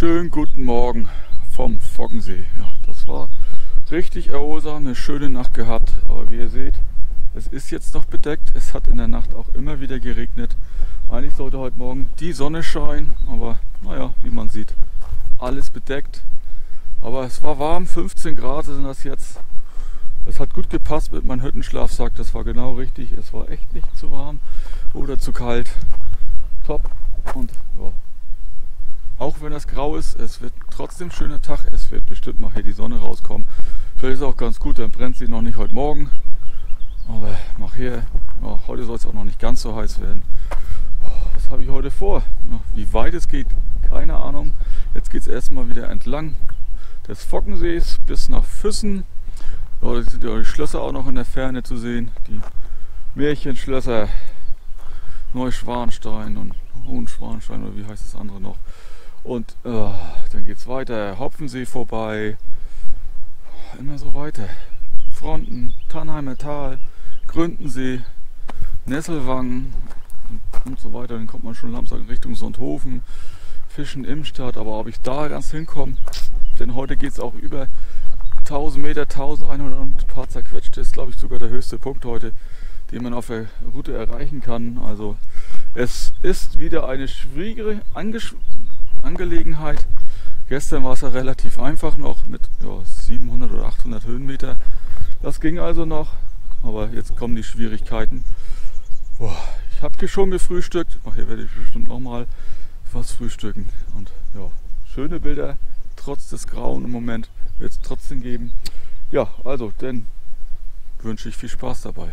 Schönen guten Morgen vom Foggensee. Ja, das war richtig erholsam, eine schöne Nacht gehabt. Aber wie ihr seht, es ist jetzt noch bedeckt. Es hat in der Nacht auch immer wieder geregnet. Eigentlich sollte heute Morgen die Sonne scheinen, aber naja, wie man sieht, alles bedeckt. Aber es war warm, 15 Grad sind das jetzt. Es hat gut gepasst mit meinem Hüttenschlafsack, das war genau richtig. Es war echt nicht zu warm oder zu kalt. Top. Und ja, auch wenn das grau ist, es wird trotzdem ein schöner Tag. Es wird bestimmt mal hier die Sonne rauskommen. Vielleicht ist es auch ganz gut, dann brennt sie noch nicht heute Morgen. Aber nachher, ja, heute soll es auch noch nicht ganz so heiß werden. Was habe ich heute vor? Ja, wie weit es geht, keine Ahnung. Jetzt geht es erstmal wieder entlang des Foggensees bis nach Füssen. Da sind ja die Schlösser auch noch in der Ferne zu sehen. Die Märchenschlösser Neuschwanstein und Hohenschwanstein oder wie heißt das andere noch. Und dann geht es weiter, Hopfensee vorbei, immer so weiter. Fronten, Tannheimer Tal, Gründensee, Nesselwangen und so weiter. Dann kommt man schon langsam in Richtung Sonthofen, Fischen Imstadt. Aber ob ich da ganz hinkomme, denn heute geht es auch über 1000 Meter, 1100 und ein paar zerquetscht. Das ist, glaube ich, sogar der höchste Punkt heute, den man auf der Route erreichen kann. Also es ist wieder eine schwierige Angelegenheit. Gestern war es ja relativ einfach noch mit 700 oder 800 Höhenmeter. Das ging also noch, aber jetzt kommen die Schwierigkeiten. Ich habe schon gefrühstückt. Hier werde ich bestimmt noch mal was frühstücken. Und ja, schöne Bilder, trotz des Grauen im Moment, wird es trotzdem geben. Ja, also dann wünsche ich viel Spaß dabei.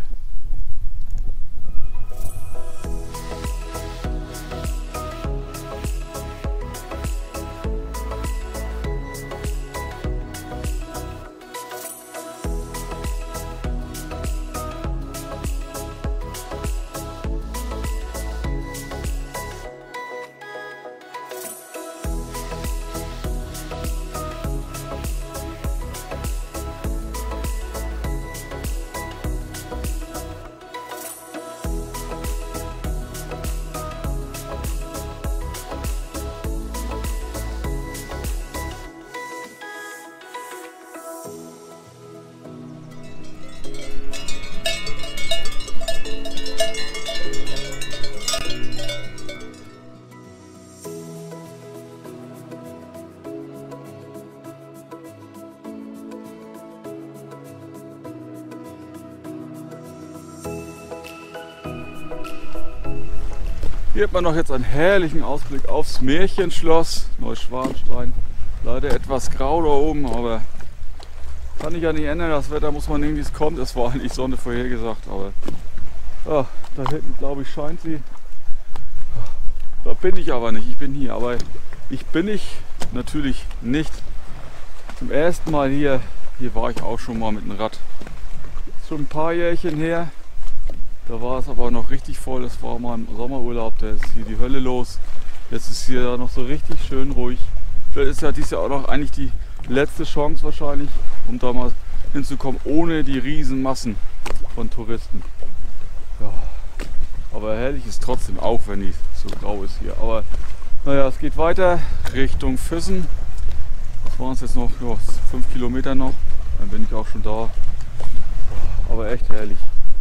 Hier hat man noch jetzt einen herrlichen Ausblick aufs Märchenschloss Neuschwanstein. Leider etwas grau da oben, aber kann ich ja nicht ändern. Das Wetter muss man nehmen, wie es kommt. Es war eigentlich Sonne vorhergesagt, aber da hinten, glaube ich, scheint sie. Da bin ich aber nicht. Ich bin hier, aber ich bin natürlich nicht zum ersten Mal hier. Hier war ich auch schon mal mit dem Rad. Schon ein paar Jährchen her. Da war es aber noch richtig voll, das war mal im Sommerurlaub, da ist hier die Hölle los. Jetzt ist hier noch so richtig schön ruhig. Vielleicht ist ja dies Jahr auch noch eigentlich die letzte Chance wahrscheinlich, um da mal hinzukommen, ohne die Riesenmassen von Touristen. Ja, aber herrlich ist trotzdem, auch wenn es so grau ist hier. Aber naja, es geht weiter Richtung Füssen. Das waren es jetzt noch 5 Kilometer noch, dann bin ich auch schon da. Aber echt herrlich.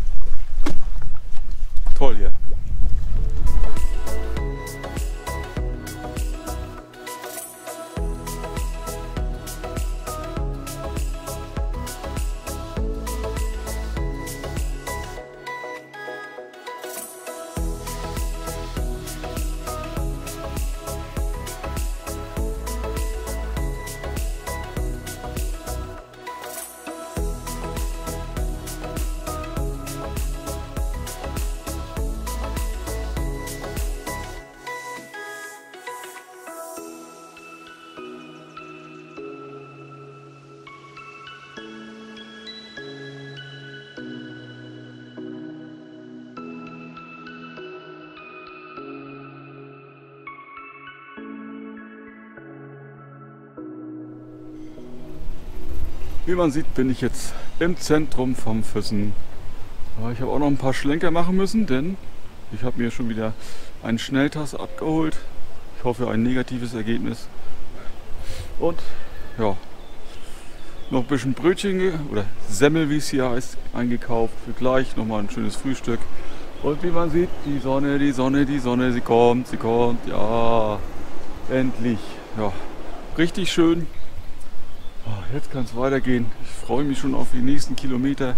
Toll hier. Wie man sieht, bin ich jetzt im Zentrum vom Füssen. Ja, ich habe auch noch ein paar Schlenker machen müssen, denn ich habe mir schon wieder einen Schnelltass abgeholt. Ich hoffe, ein negatives Ergebnis. Und ja, noch ein bisschen Brötchen oder Semmel, wie es hier heißt, eingekauft. Für gleich nochmal ein schönes Frühstück. Und wie man sieht, die Sonne, die Sonne, die Sonne, sie kommt, ja, endlich. Ja, richtig schön. Jetzt kann es weitergehen. Ich freue mich schon auf die nächsten Kilometer.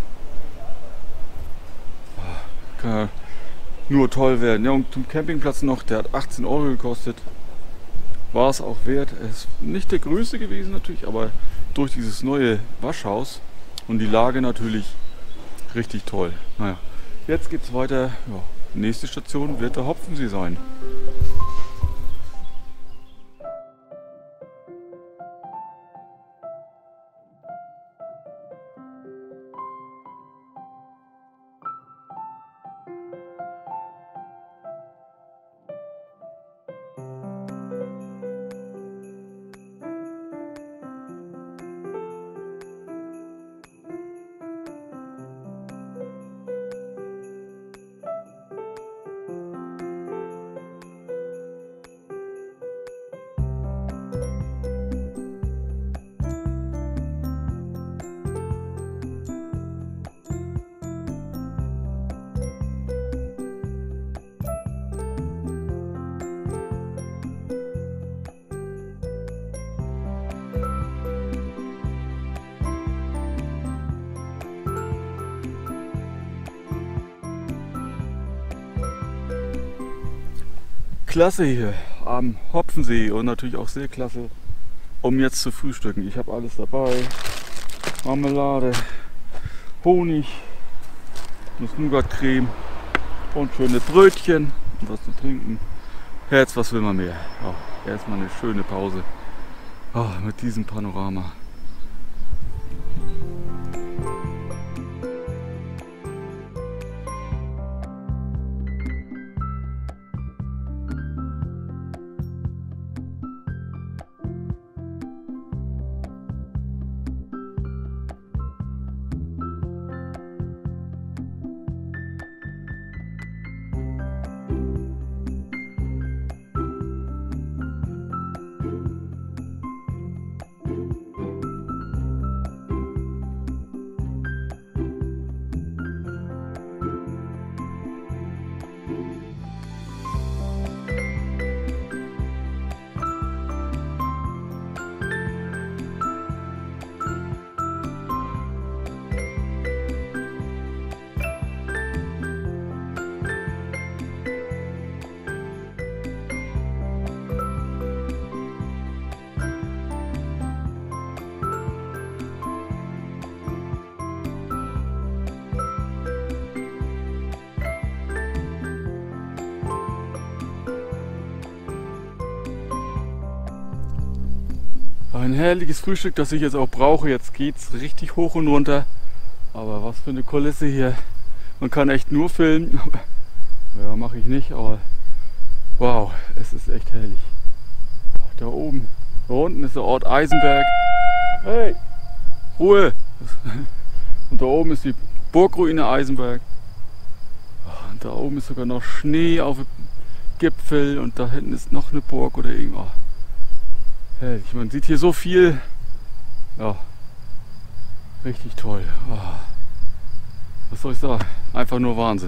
Kann ja nur toll werden. Ja, und zum Campingplatz noch, der hat 18 Euro gekostet. War es auch wert. Es ist nicht der größte gewesen natürlich, aber durch dieses neue Waschhaus und die Lage natürlich richtig toll. Naja, jetzt geht es weiter. Ja, nächste Station wird der Hopfensee sein. Klasse hier am Hopfensee und natürlich auch sehr klasse, um jetzt zu frühstücken. Ich habe alles dabei. Marmelade, Honig, Nuss-Nougat-Creme und schöne Brötchen und was zu trinken. Jetzt, was will man mehr? Ja, erstmal eine schöne Pause mit diesem Panorama. Ein herrliches Frühstück, das ich jetzt auch brauche. Jetzt geht es richtig hoch und runter. Aber was für eine Kulisse hier. Man kann echt nur filmen. Ja, mache ich nicht, aber wow, es ist echt herrlich. Da oben, da unten ist der Ort Eisenberg. Hey, Ruhe! Und da oben ist die Burgruine Eisenberg. Und da oben ist sogar noch Schnee auf dem Gipfel und da hinten ist noch eine Burg oder irgendwas. Herrlich, man sieht hier so viel. Ja, richtig toll. Was soll ich sagen? Einfach nur Wahnsinn.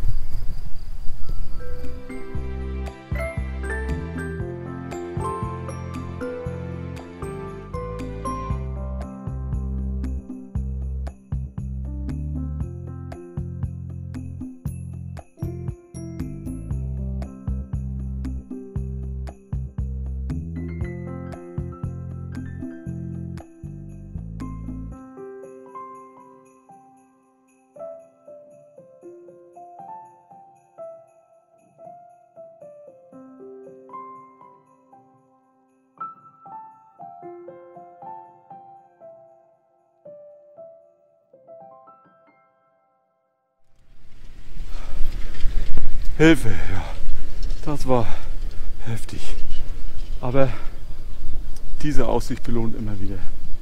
Hilfe, ja, das war heftig. Aber diese Aussicht belohnt immer wieder.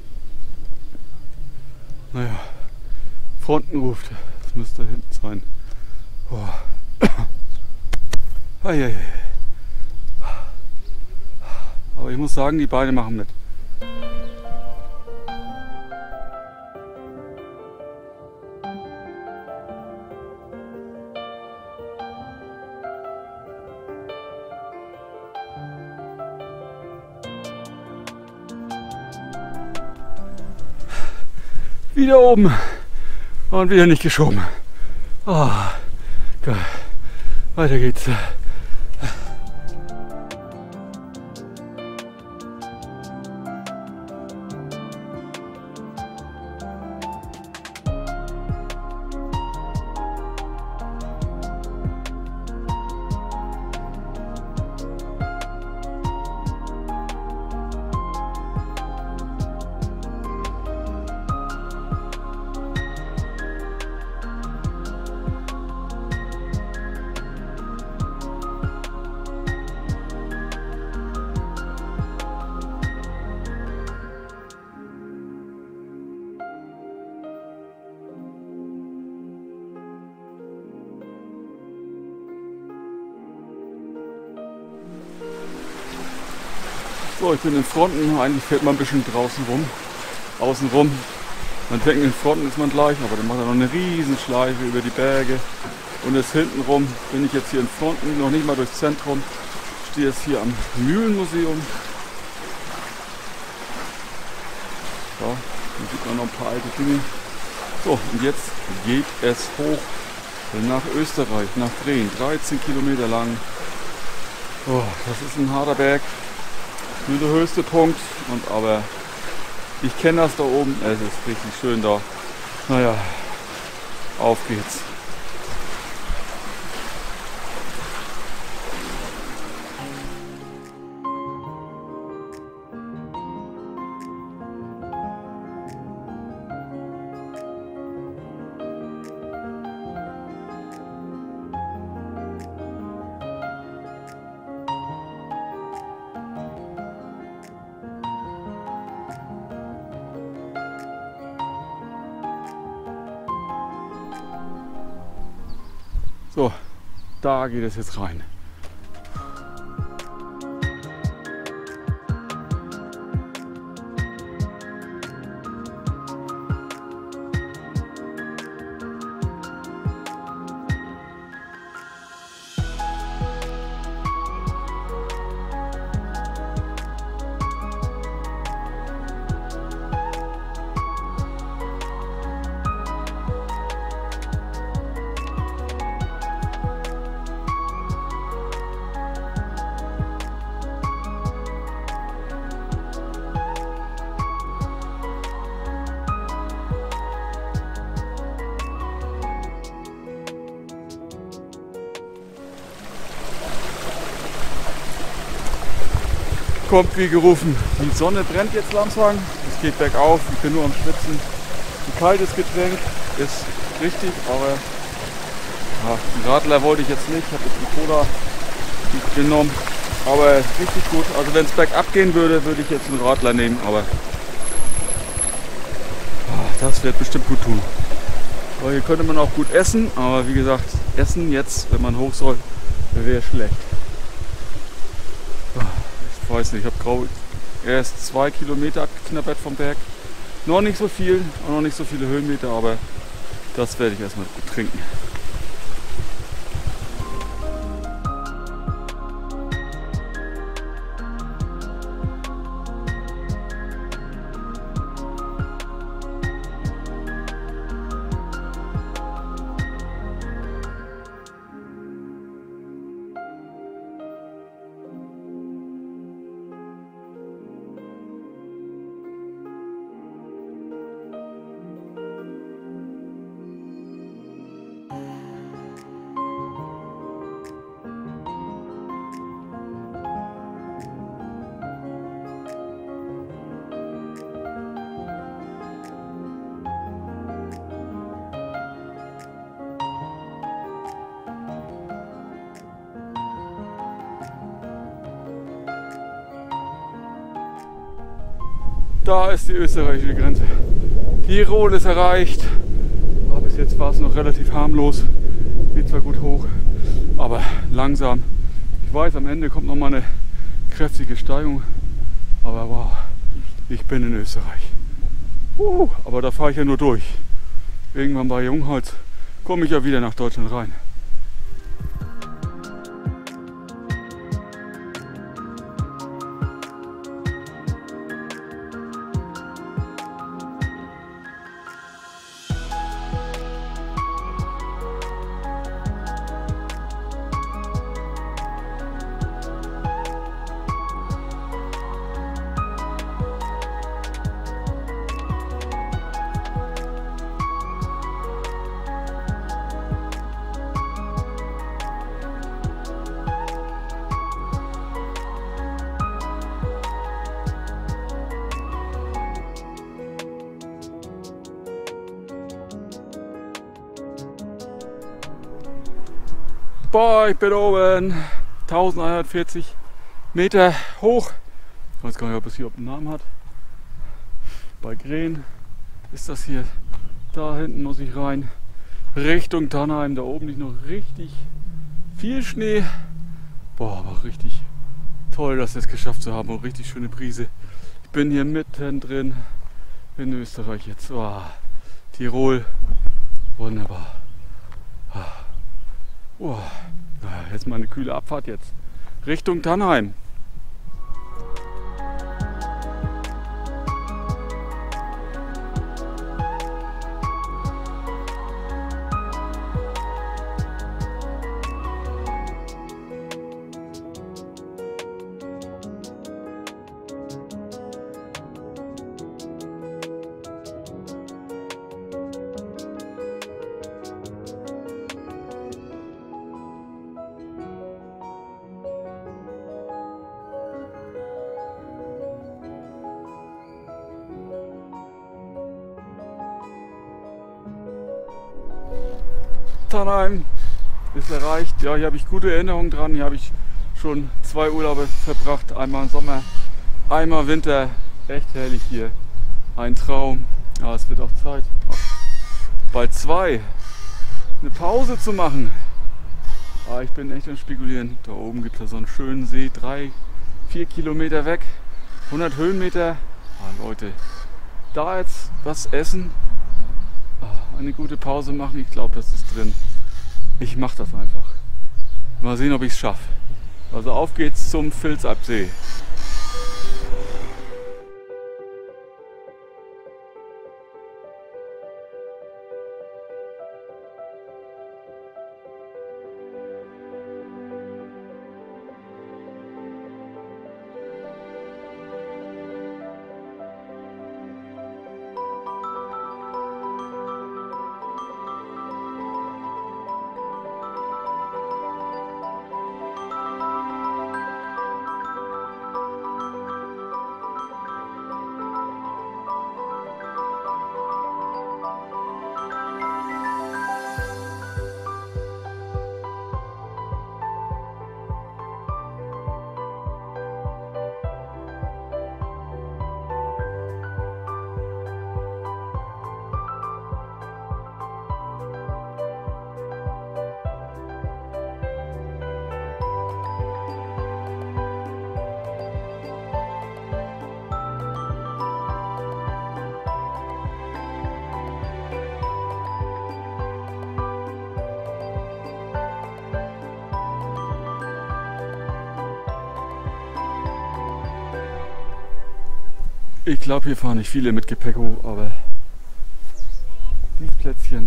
Naja, Fronten ruft, das müsste da hinten sein. Boah. Aber ich muss sagen, die Beine machen mit. Wieder oben und wieder nicht geschoben. Oh, geil. Weiter geht's. So, ich bin in Fronten, eigentlich fährt man ein bisschen draußen rum, außen rum. Man denkt, in Fronten ist man gleich, aber dann macht er noch eine riesen Schleife über die Berge. Und jetzt hinten rum bin ich jetzt hier in Fronten, noch nicht mal durchs Zentrum. Ich stehe jetzt hier am Mühlenmuseum. Ja, hier sieht man noch ein paar alte Dinge. So, und jetzt geht es hoch nach Österreich, nach Breen, 13 Kilometer lang. Oh, das ist ein harter Berg. Nur der höchste Punkt, aber ich kenne das da oben, es ist richtig schön da. Naja, auf geht's. So, da geht es jetzt rein. Kommt wie gerufen. Die Sonne brennt jetzt langsam, es geht bergauf, ich bin nur am Schwitzen. Ein kaltes Getränk ist richtig, aber ja, einen Radler wollte ich jetzt nicht, ich habe jetzt eine Cola genommen, aber richtig gut. Also wenn es bergab gehen würde, würde ich jetzt einen Radler nehmen, aber das wird bestimmt gut tun. Aber hier könnte man auch gut essen, aber wie gesagt, essen jetzt, wenn man hoch soll, wäre schlecht. Ich weiß nicht, ich habe erst 2 Kilometer abgeknabbert vom Berg. Noch nicht so viel und noch nicht so viele Höhenmeter, aber das werde ich erstmal gut trinken. Da ist die österreichische Grenze. Tirol ist erreicht. Aber bis jetzt war es noch relativ harmlos. Geht zwar gut hoch, aber langsam. Ich weiß, am Ende kommt noch mal eine kräftige Steigung. Aber wow, ich bin in Österreich. Aber da fahre ich ja nur durch. Irgendwann bei Jungholz komme ich ja wieder nach Deutschland rein. Boah, ich bin oben 1140 Meter hoch. Ich weiß gar nicht, ob es hier einen Namen hat. Bei Gren ist das hier. Da hinten muss ich rein. Richtung Tannheim. Da oben liegt noch richtig viel Schnee. Boah, aber richtig toll, das jetzt geschafft zu haben. Und richtig schöne Brise. Ich bin hier mittendrin in Österreich jetzt. Oh, Tirol. Wunderbar. Oh, jetzt mal eine kühle Abfahrt jetzt. Richtung Tannheim. Tannheim ist erreicht. Ja, hier habe ich gute Erinnerungen dran. Hier habe ich schon 2 Urlaube verbracht. Einmal im Sommer, einmal Winter. Echt herrlich hier. Ein Traum. Ja, es wird auch Zeit, bald 2 eine Pause zu machen. Ja, ich bin echt am Spekulieren. Da oben gibt es so einen schönen See, 3-4 Kilometer weg. 100 Höhenmeter. Ja, Leute, da jetzt was essen, eine gute Pause machen, ich glaube, das ist drin. Ich mache das einfach. Mal sehen, ob ich es schaffe. Also auf geht's zum Vilsabsee. Ich glaube, hier fahren nicht viele mit Gepäck hoch, aber dieses Plätzchen,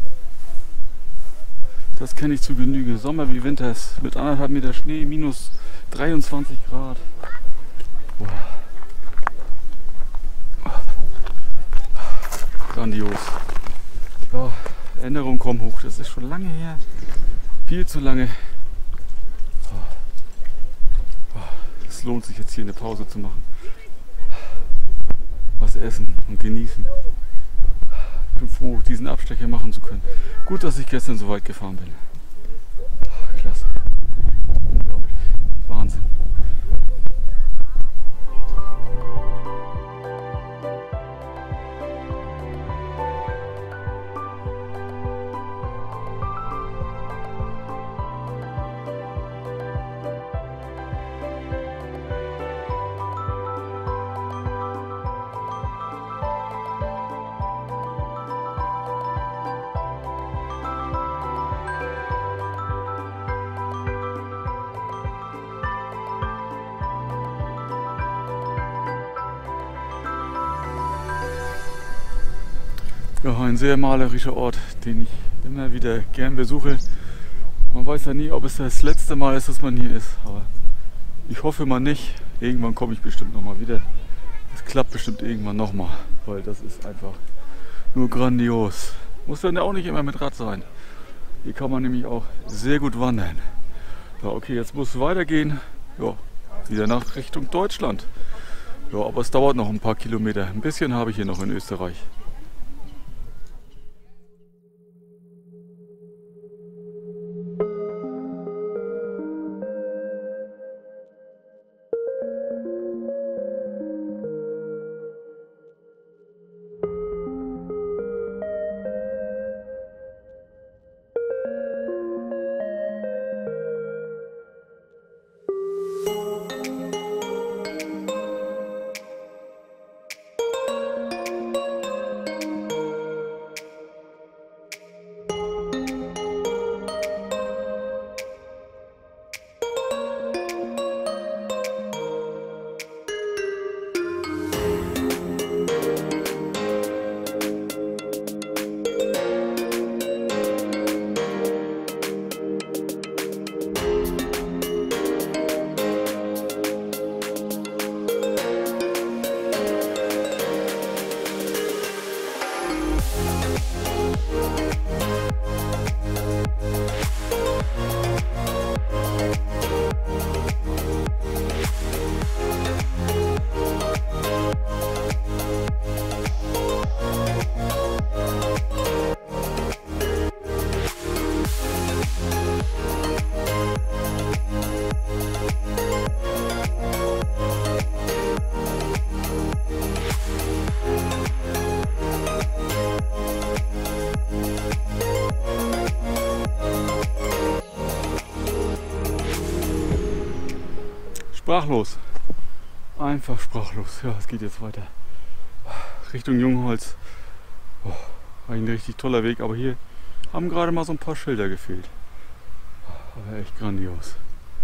das kenne ich zu Genüge. Sommer wie Winter mit 1,5 Meter Schnee, minus 23 Grad. Wow. Grandios. Ja, Erinnerungen kommen hoch, das ist schon lange her. Viel zu lange. Es lohnt sich jetzt hier eine Pause zu machen. Was essen und genießen. Ich bin froh, diesen Abstecher machen zu können. Gut, dass ich gestern so weit gefahren bin. Klasse. Unglaublich. Wahnsinn. Ja, ein sehr malerischer Ort, den ich immer wieder gern besuche. Man weiß ja nie, ob es das letzte Mal ist, dass man hier ist, aber ich hoffe mal nicht. Irgendwann komme ich bestimmt nochmal wieder. Es klappt bestimmt irgendwann nochmal, weil das ist einfach nur grandios. Muss dann ja auch nicht immer mit Rad sein. Hier kann man nämlich auch sehr gut wandern. Ja, okay, jetzt muss es weitergehen. Ja, wieder nach Richtung Deutschland. Ja, aber es dauert noch ein paar Kilometer. Ein bisschen habe ich hier noch in Österreich. sprachlos. Einfach sprachlos. Ja, es geht jetzt weiter. Richtung Jungholz. Oh, ein richtig toller Weg, aber hier haben gerade mal so ein paar Schilder gefehlt. Aber echt grandios.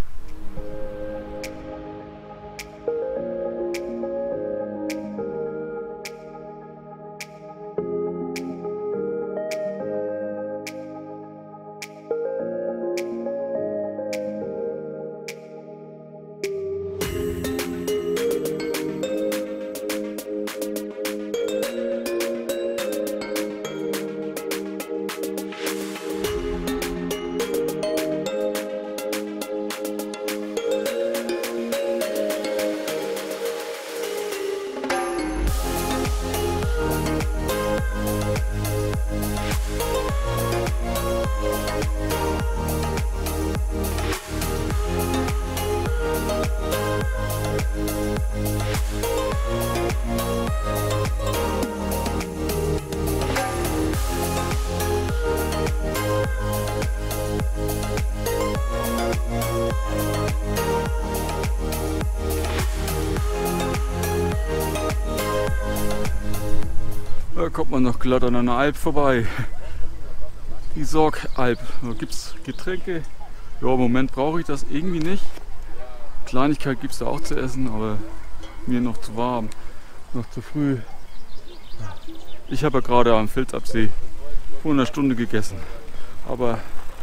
Da kommt man noch glatt an einer Alp vorbei. Die Sorgalp. Da gibt es Getränke. Ja, im Moment brauche ich das irgendwie nicht. Kleinigkeit gibt es da auch zu essen, aber mir noch zu warm, noch zu früh. Ich habe ja gerade am Vilsabsee vor einer Stunde gegessen. Aber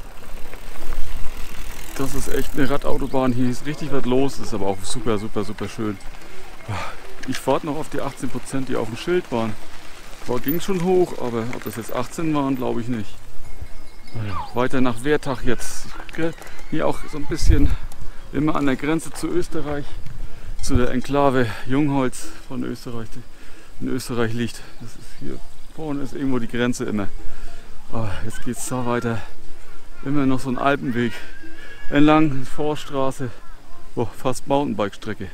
das ist echt eine Radautobahn. Hier ist richtig was los. Ist aber auch super, super, super schön. Ich warte noch auf die 18%, die auf dem Schild waren. Zwar ging schon hoch, aber ob das jetzt 18 waren, glaube ich nicht. Weiter nach Wertach jetzt. Hier auch so ein bisschen immer an der Grenze zu Österreich, zu der Enklave Jungholz von Österreich, die in Österreich liegt. Das ist hier vorne ist irgendwo die Grenze immer. Aber jetzt geht es da weiter. Immer noch so ein Alpenweg entlang, Forststraße, fast Mountainbike-Strecke.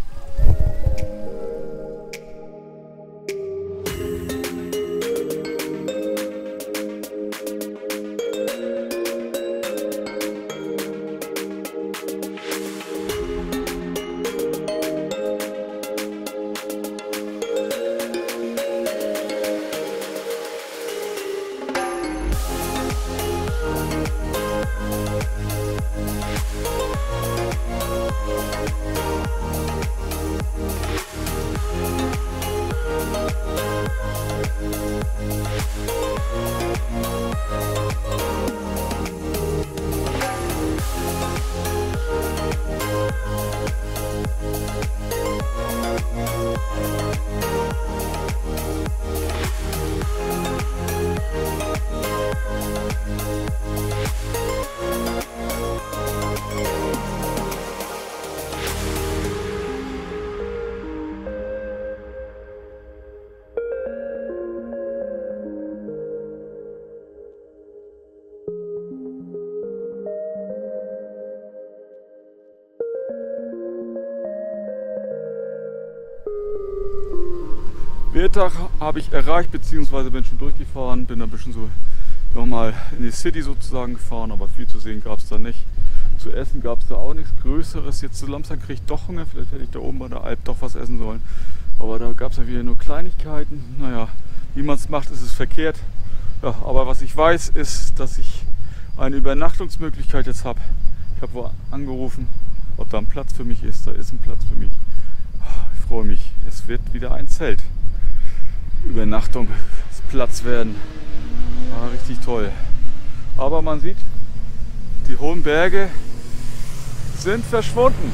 Wertach habe ich erreicht, beziehungsweise bin schon durchgefahren, bin ein bisschen so nochmal in die City sozusagen gefahren, aber viel zu sehen gab es da nicht. Zu essen gab es da auch nichts Größeres. Jetzt so langsam kriege ich doch Hunger, vielleicht hätte ich da oben bei der Alp doch was essen sollen. Aber da gab es ja wieder nur Kleinigkeiten. Naja, wie man es macht, ist es verkehrt. Ja, aber was ich weiß, ist, dass ich eine Übernachtungsmöglichkeit jetzt habe. Ich habe wo angerufen, ob da ein Platz für mich ist. Da ist ein Platz für mich. Ich freue mich, es wird wieder ein Zelt. Übernachtung, Platz werden. Richtig toll. Aber man sieht, die hohen Berge sind verschwunden.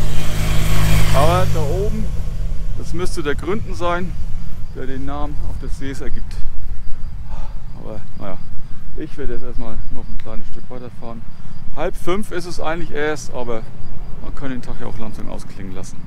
Aber da oben, das müsste der Gründen sein, der den Namen auf des Sees ergibt. Aber naja, ich werde jetzt erstmal noch ein kleines Stück weiterfahren. 4:30 ist es eigentlich erst, aber man kann den Tag ja auch langsam ausklingen lassen.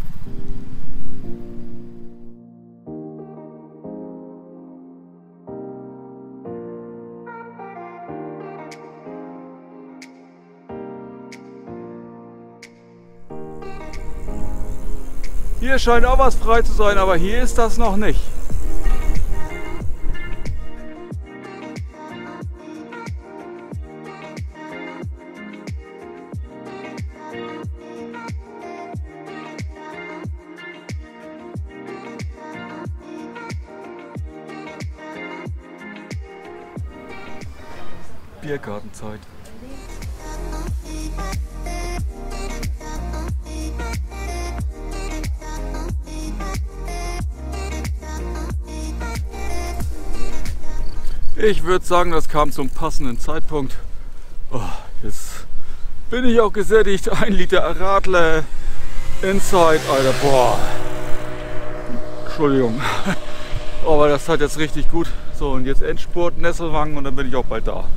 Hier scheint auch was frei zu sein, aber hier ist das noch nicht. Biergartenzeit. Ich würde sagen, das kam zum passenden Zeitpunkt. Oh, jetzt bin ich auch gesättigt. 1 Liter Radler Inside, Alter, boah. Entschuldigung. Aber das hat jetzt richtig gut. So, und jetzt Endspurt, Nesselwangen und dann bin ich auch bald da.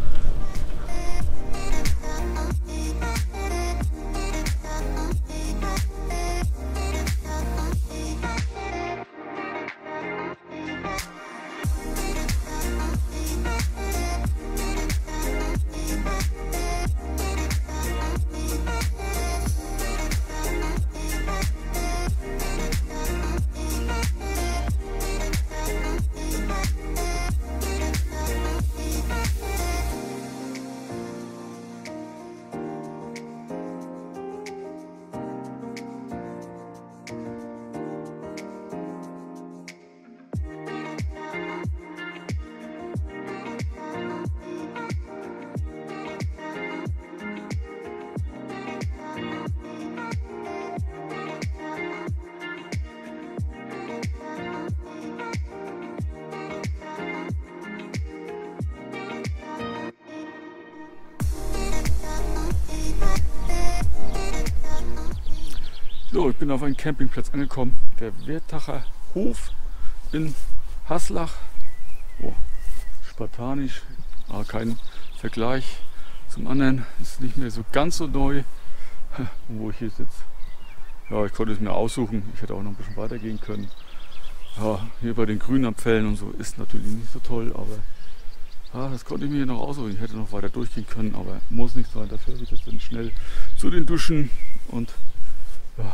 So, ich bin auf einem Campingplatz angekommen, der Wertacher Hof in Haslach. Oh, spartanisch, aber kein Vergleich zum anderen, ist nicht mehr so ganz so neu, wo ich hier sitze. Ja, ich konnte es mir aussuchen, ich hätte auch noch ein bisschen weitergehen können. Ja, hier bei den Grünabfällen und so ist natürlich nicht so toll, aber ja, das konnte ich mir hier noch aussuchen. Ich hätte noch weiter durchgehen können, aber muss nicht sein. Dafür habe ich jetzt dann schnell zu den Duschen und ja,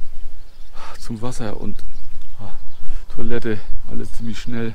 zum Wasser und ja, Toilette, alles ziemlich schnell.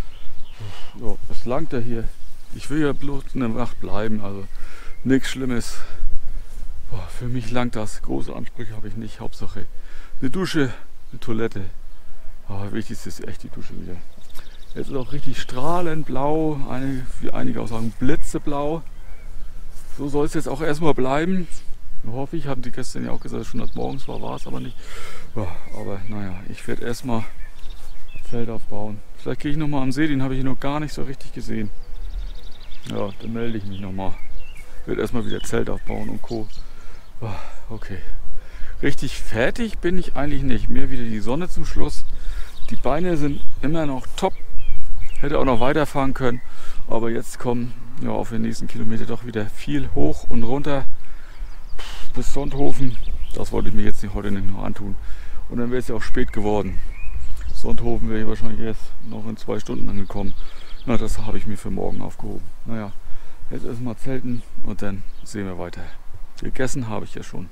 Ja, das langt ja hier. Ich will ja bloß in der Nacht bleiben, also nichts Schlimmes. Boah, für mich langt das. Große Ansprüche habe ich nicht. Hauptsache eine Dusche, eine Toilette. Aber wichtig ist echt die Dusche wieder. Jetzt ist auch richtig strahlend blau, wie einige auch sagen blitzeblau. So soll es jetzt auch erstmal bleiben. Hoffe ich, haben die gestern ja auch gesagt, schon das morgens war es aber nicht. Ja, aber naja, ich werde erstmal Zelt aufbauen. Vielleicht gehe ich nochmal am See, den habe ich noch gar nicht so richtig gesehen. Ja, dann melde ich mich nochmal. Ich werde erstmal wieder Zelt aufbauen und Co. Ja, okay. Richtig fertig bin ich eigentlich nicht. Mehr wieder die Sonne zum Schluss. Die Beine sind immer noch top. Hätte auch noch weiterfahren können. Aber jetzt kommen ja auf den nächsten Kilometer doch wieder viel hoch und runter. Bis Sonthofen, das wollte ich mir jetzt heute nicht noch antun. Und dann wäre es ja auch spät geworden. Sonthofen wäre ich wahrscheinlich erst noch in 2 Stunden angekommen. Na, das habe ich mir für morgen aufgehoben. Naja, jetzt erstmal zelten und dann sehen wir weiter. Gegessen habe ich ja schon.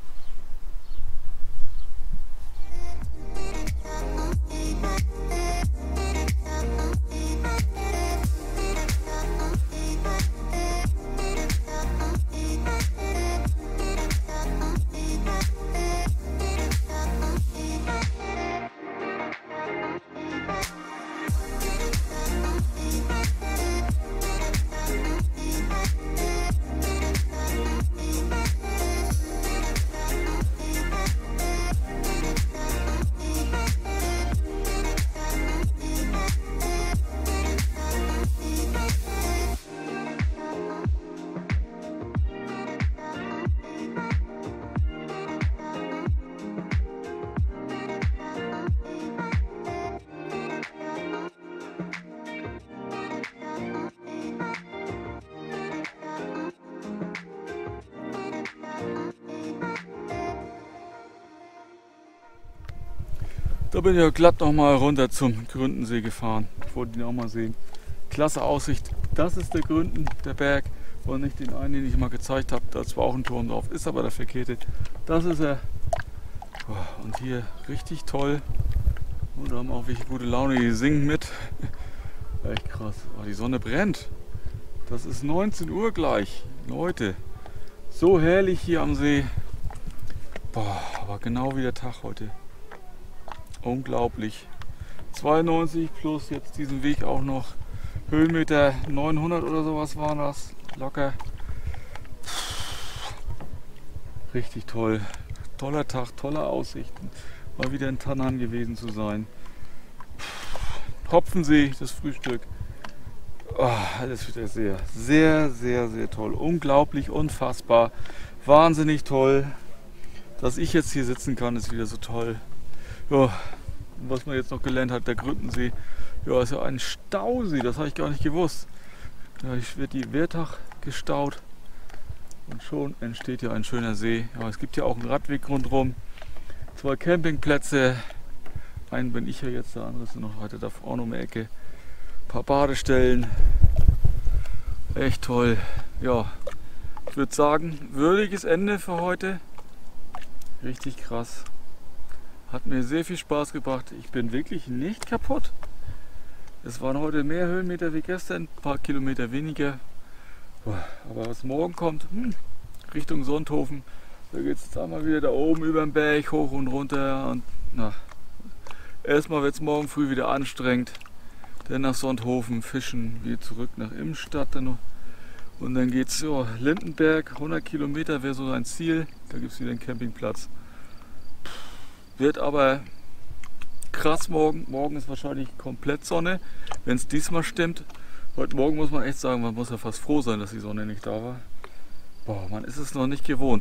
Da bin ich ja glatt nochmal runter zum Gründensee gefahren. Ich wollte ihn auch mal sehen. Klasse Aussicht. Das ist der Gründen, der Berg. Und nicht den einen, den ich mal gezeigt habe. Da ist zwar auch ein Turm drauf, ist aber der verkehrte. Das ist er. Und hier richtig toll. Und da haben auch welche gute Laune, die singen mit. Echt krass. Oh, die Sonne brennt. Das ist 19 Uhr gleich. Leute, so herrlich hier am See. Boah, aber genau wie der Tag heute. Unglaublich. 92 plus jetzt diesen Weg auch noch Höhenmeter 900 oder sowas war das. locker. Richtig toll. Toller Tag, tolle Aussichten. Mal wieder in Tannheim gewesen zu sein. Hopfensee, das Frühstück. Oh, alles wieder sehr, sehr, sehr, sehr toll. Unglaublich, unfassbar. Wahnsinnig toll. Dass ich jetzt hier sitzen kann, ist wieder so toll. Ja, was man jetzt noch gelernt hat, der Grüttensee. Ja, ist ja ein Stausee, das habe ich gar nicht gewusst. Da wird die Wehrtach gestaut und schon entsteht ja ein schöner See. Ja, es gibt ja auch einen Radweg rundherum. 2 Campingplätze. Einen bin ich ja jetzt, der andere ist noch weiter da vorne um die Ecke. Ein paar Badestellen. Echt toll. Ja, ich würde sagen, würdiges Ende für heute. Richtig krass. Hat mir sehr viel Spaß gebracht. Ich bin wirklich nicht kaputt. Es waren heute mehr Höhenmeter wie gestern, ein paar Kilometer weniger. Aber was morgen kommt, Richtung Sonthofen, da geht es jetzt einmal wieder da oben über den Berg hoch und runter. Und na, erstmal wird es morgen früh wieder anstrengend. Dann nach Sonthofen fischen, wieder zurück nach Immenstadt. Und dann geht es Lindenberg, 100 Kilometer wäre so ein Ziel. Da gibt es wieder einen Campingplatz. Wird aber krass morgen. Morgen ist wahrscheinlich komplett Sonne, wenn es diesmal stimmt. Heute Morgen muss man echt sagen, man muss ja fast froh sein, dass die Sonne nicht da war. Boah, man ist es noch nicht gewohnt.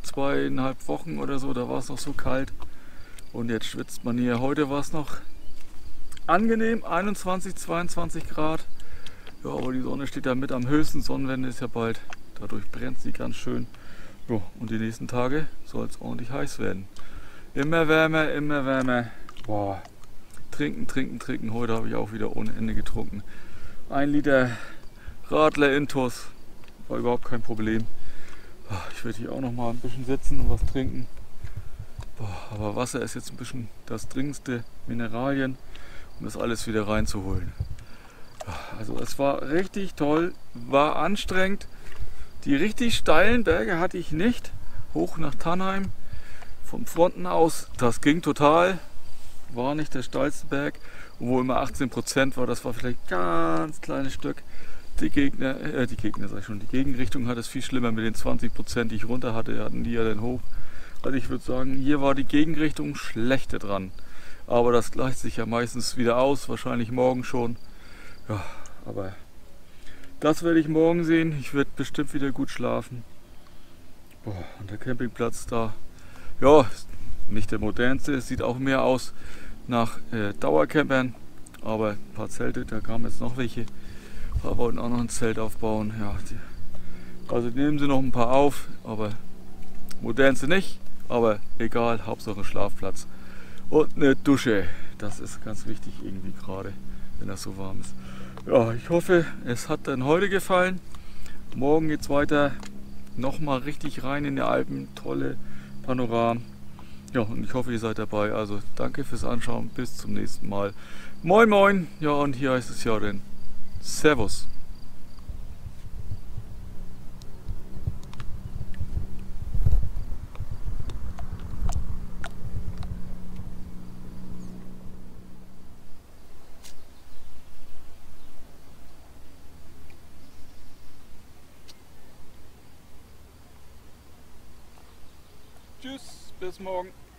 2,5 Wochen oder so, da war es noch so kalt. Und jetzt schwitzt man hier. Heute war es noch angenehm, 21, 22 Grad. Ja, aber die Sonne steht da mit am höchsten. Sonnenwende ist ja bald. Dadurch brennt sie ganz schön. Ja, und die nächsten Tage soll es ordentlich heiß werden. Immer wärmer, immer wärmer. Boah. Trinken, trinken, trinken. Heute habe ich auch wieder ohne Ende getrunken. 1 Liter Radler Intus. War überhaupt kein Problem. Ich werde hier auch noch mal ein bisschen sitzen und was trinken. Boah, aber Wasser ist jetzt ein bisschen das dringendste. Mineralien, um das alles wieder reinzuholen. Also es war richtig toll. War anstrengend. Die richtig steilen Berge hatte ich nicht. Hoch nach Tannheim. Vom Fronten aus, das ging total, war nicht der steilste Berg, wo immer 18% war, das war vielleicht ein ganz kleines Stück. Die Gegenrichtung hat es viel schlimmer mit den 20%, die ich runter hatte, hatten die ja dann hoch. Also ich würde sagen, hier war die Gegenrichtung schlechter dran. Aber das gleicht sich ja meistens wieder aus, wahrscheinlich morgen schon. Ja, aber das werde ich morgen sehen, ich werde bestimmt wieder gut schlafen. Boah, und der Campingplatz da. Ja, nicht der modernste, es sieht auch mehr aus nach Dauercampern, aber ein paar Zelte, da kamen jetzt noch welche. Wir wollten auch noch ein Zelt aufbauen. Ja, also nehmen sie noch ein paar auf, aber modernste nicht, aber egal, Hauptsache Schlafplatz und eine Dusche. Das ist ganz wichtig irgendwie gerade, wenn das so warm ist. Ja, ich hoffe, es hat dann heute gefallen. Morgen geht es weiter, nochmal richtig rein in die Alpen, tolle Panoramen. Ja, und ich hoffe, ihr seid dabei. Also danke fürs Anschauen. Bis zum nächsten Mal. Moin Moin. Ja, und hier heißt es ja dann Servus. Tschüss, bis morgen.